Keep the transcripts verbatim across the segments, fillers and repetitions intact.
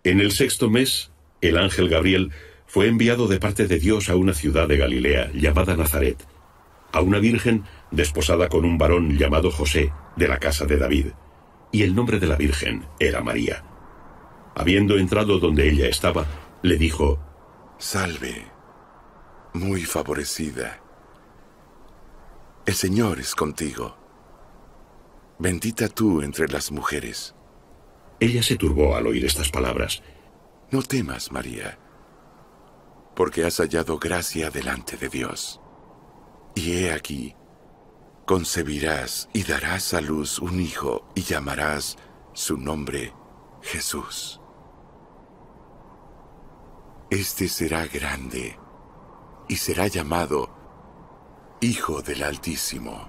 En el sexto mes, el ángel Gabriel fue enviado de parte de Dios a una ciudad de Galilea llamada Nazaret, a una virgen desposada con un varón llamado José, de la casa de David, y el nombre de la virgen era María. Habiendo entrado donde ella estaba, le dijo: Salve, muy favorecida. El Señor es contigo. Bendita tú entre las mujeres. Ella se turbó al oír estas palabras. No temas, María, porque has hallado gracia delante de Dios. Y he aquí, concebirás y darás a luz un hijo y llamarás su nombre Jesús. Este será grande y será llamado Hijo del Altísimo.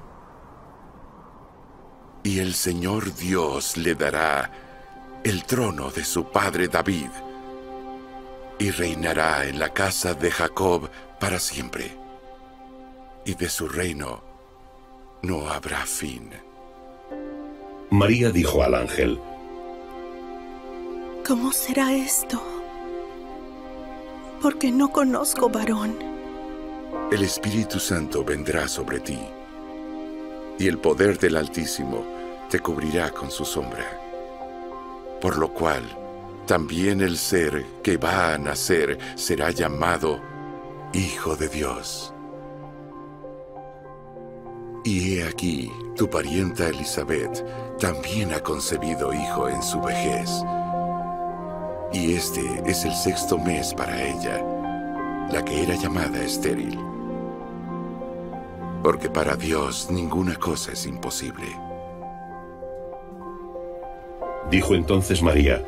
Y el Señor Dios le dará el trono de su padre David, y reinará en la casa de Jacob para siempre, y de su reino no habrá fin. María dijo al ángel: ¿Cómo será esto? Porque no conozco varón. El Espíritu Santo vendrá sobre ti, y el poder del Altísimo te cubrirá con su sombra. Por lo cual, también el ser que va a nacer será llamado Hijo de Dios. Y he aquí, tu parienta Elizabeth también ha concebido hijo en su vejez. Y este es el sexto mes para ella, la que era llamada estéril. Porque para Dios ninguna cosa es imposible. Dijo entonces María: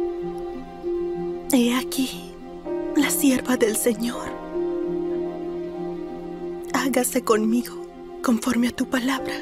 He aquí, la sierva del Señor. Hágase conmigo conforme a tu palabra.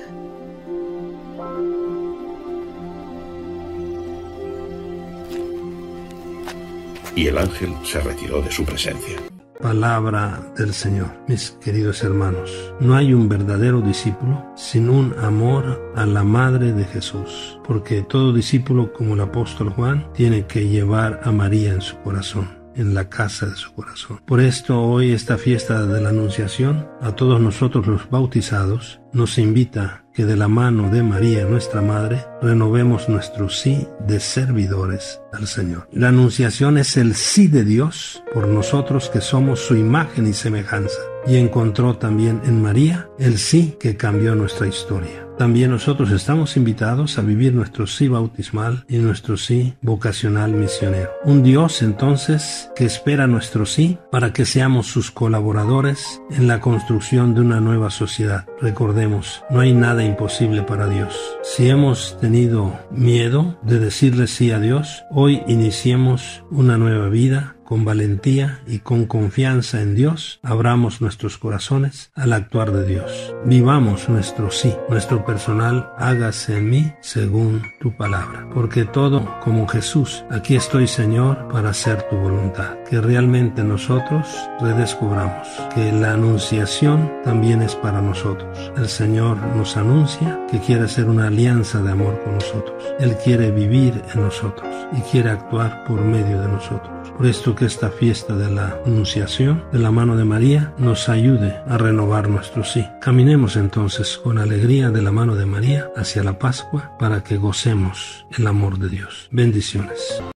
Y el ángel se retiró de su presencia. Palabra del Señor. Mis queridos hermanos, no hay un verdadero discípulo sin un amor a la Madre de Jesús, porque todo discípulo, como el apóstol Juan, tiene que llevar a María en su corazón, en la casa de su corazón. Por esto hoy esta fiesta de la Anunciación, a todos nosotros los bautizados, nos invita que de la mano de María, nuestra Madre, renovemos nuestro sí de servidores al Señor. La Anunciación es el sí de Dios por nosotros que somos su imagen y semejanza. Y encontró también en María el sí que cambió nuestra historia. También nosotros estamos invitados a vivir nuestro sí bautismal y nuestro sí vocacional misionero. Un Dios entonces que espera nuestro sí para que seamos sus colaboradores en la construcción de una nueva sociedad. Recordemos, no hay nada imposible para Dios. Si hemos tenido miedo de decirle sí a Dios, hoy iniciemos una nueva vida con valentía y con confianza en Dios. Abramos nuestros corazones al actuar de Dios. Vivamos nuestro sí, nuestro personal, hágase en mí según tu palabra. Porque todo como Jesús, aquí estoy, Señor, para hacer tu voluntad. Que realmente nosotros redescubramos que la anunciación también es para nosotros. El Señor nos anuncia que quiere hacer una alianza de amor con nosotros. Él quiere vivir en nosotros y quiere actuar por medio de nosotros. Por esto que esta fiesta de la Anunciación, de la mano de María, nos ayude a renovar nuestro sí. Caminemos entonces con alegría de la mano de María hacia la Pascua para que gocemos el amor de Dios. Bendiciones.